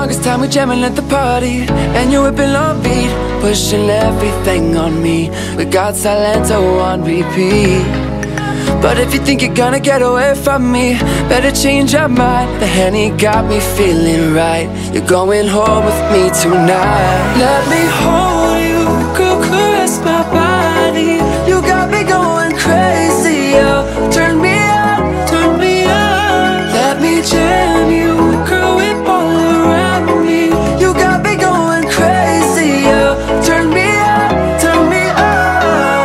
longest time we jamming at the party, and you're whipping on beat, pushing everything on me. We got Silento on repeat. But if you think you're gonna get away from me, better change your mind. The Henny got me feeling right. You're going home with me tonight. Let me hold you, girl, caress my body. You got me going crazy, yo. Turn me on, turn me on. Let me jam you, girl, whip all around me. You got me going crazy, yo. Turn me on, turn me on.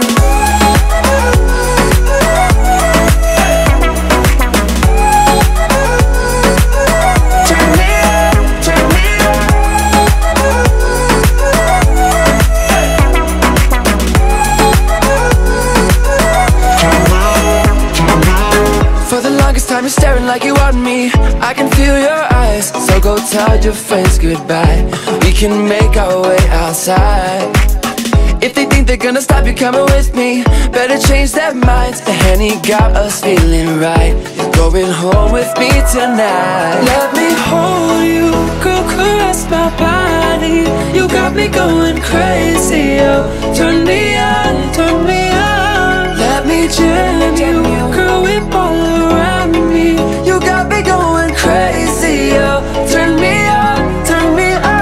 Turn me on, turn me on. For the longest time you're staring like you want me. I can feel your eyes, so go tell your friends goodbye. We can make our way outside. If they think they're gonna stop you coming with me, better change their minds. The Henny got us feeling right. You're going home with me tonight. Let me hold you, girl, caress my body. You got me going crazy, yo. Turn me on, turn me on. Let me jam you, girl, whip all around me. You got me going crazy, yo. Turn me on, turn me on.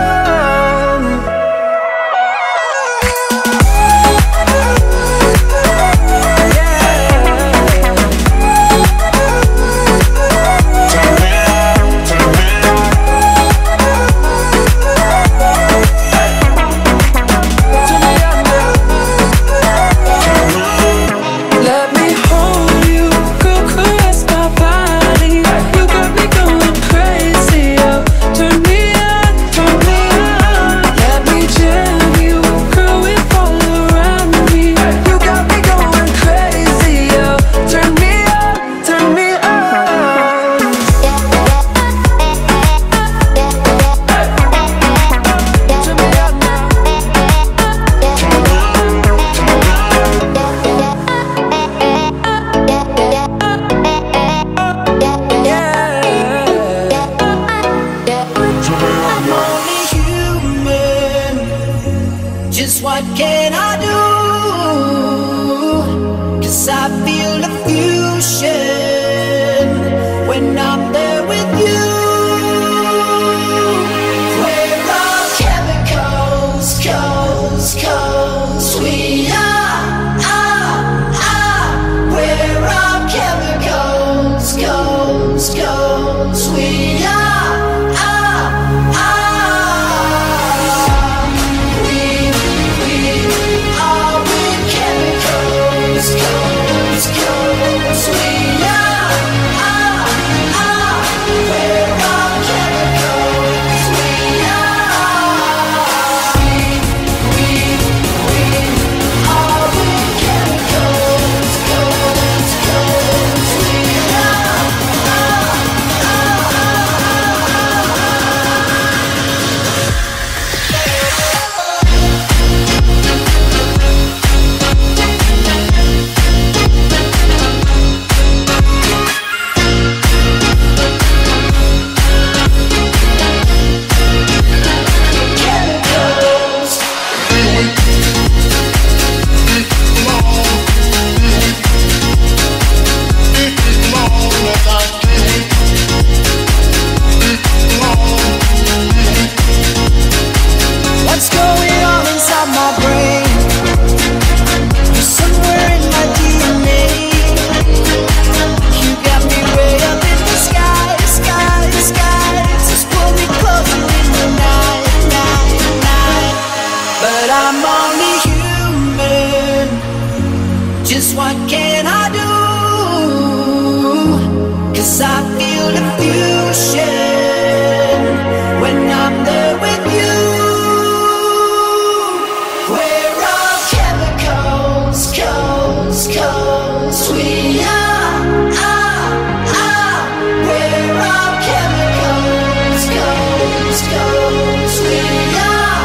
Just what can I do? 'Cause I feel the fusion when I'm there with you. We're all chemicals, we are. We're all chemicals, we are. Just what can I do? 'Cause I feel the fusion when I'm there with you. We're all chemicals, we are. We're all chemicals, we are.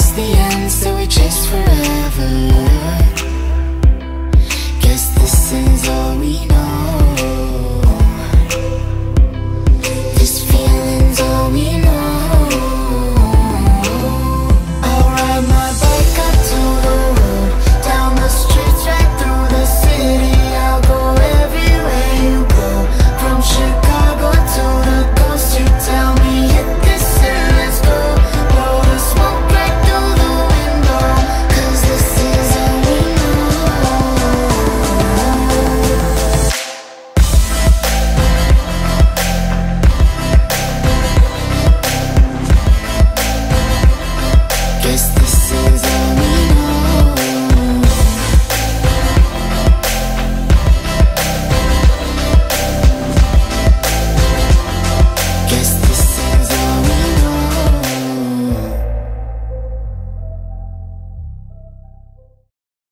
the end.